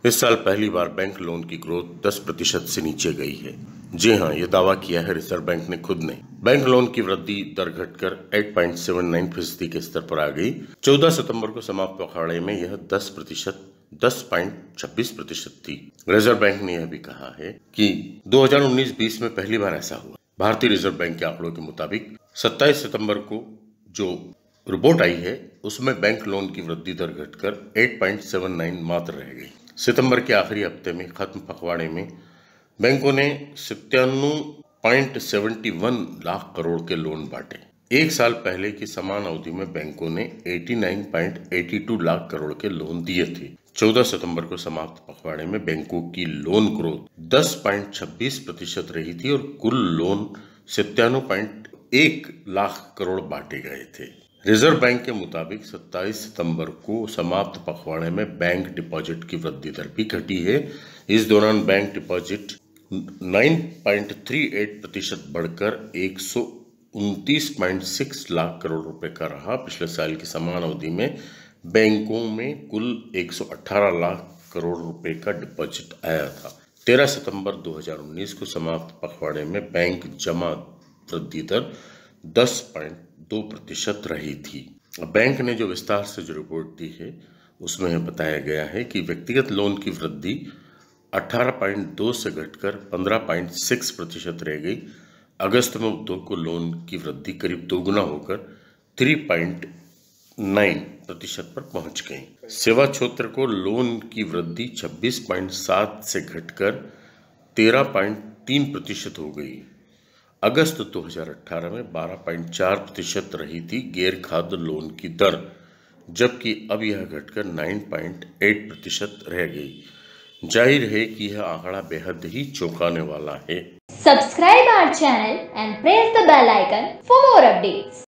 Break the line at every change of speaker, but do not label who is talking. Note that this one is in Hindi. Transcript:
इस साल पहली बार बैंक लोन की ग्रोथ 10% से नीचे गई है। जी हां, ये दावा किया है रिजर्व बैंक ने खुद ने। बैंक लोन की वृद्धि दर घटकर 8.79% के स्तर पर आ गई। 14 सितंबर को समाप्त पखवाड़े में यह 10.26% थी। रिजर्व बैंक ने यह भी कहा है कि 2019-20 में पहली बार ऐसा हुआ। भारतीय रिजर्व बैंक के आंकड़ों के मुताबिक 27 सितंबर को जो रिपोर्ट आई है उसमें बैंक लोन की वृद्धि दर घटकर 8.79 मात्र रह गई। सितंबर के आखिरी हफ्ते में खत्म पखवाड़े में बैंकों ने 97.71 लाख करोड़ के लोन बांटे। एक साल पहले की समान अवधि में बैंकों ने 89.82 लाख करोड़ के लोन दिए थे। 14 सितंबर को समाप्त पखवाड़े में बैंकों की लोन ग्रोथ 10.26% रही थी और कुल लोन 97.1 लाख करोड़ बांटे गए थे। रिजर्व बैंक के मुताबिक 27 सितंबर को समाप्त पखवाड़े में बैंक डिपॉजिट की वृद्धि दर भी घटी है। इस दौरान बैंक डिपॉजिट 9.38% बढ़कर 129.6 लाख करोड़ रुपए का रहा। पिछले साल की समान अवधि में बैंकों में कुल 118 लाख करोड़ रुपए का डिपॉजिट आया था। 13 सितंबर 2019 को समाप्त पखवाड़े में बैंक जमा वृद्धि दर 10.2% रही थी। बैंक ने जो विस्तार से जो रिपोर्ट दी है उसमें बताया गया है कि व्यक्तिगत लोन की वृद्धि 18.2 से घटकर 15.6% रह गई। अगस्त में उद्योग को लोन की वृद्धि करीब दोगुना होकर 3.9% पर पहुंच गई। सेवा क्षेत्र को लोन की वृद्धि 26.7 से घटकर 13.3% हो गई। अगस्त 2018 में 12.4% रही थी गैर खाद्य लोन की दर, जबकि अब यह घटकर 9.8% रह गई। जाहिर है कि यह आंकड़ा बेहद ही चौंकाने वाला है।
Subscribe our channel and press the bell icon for more updates.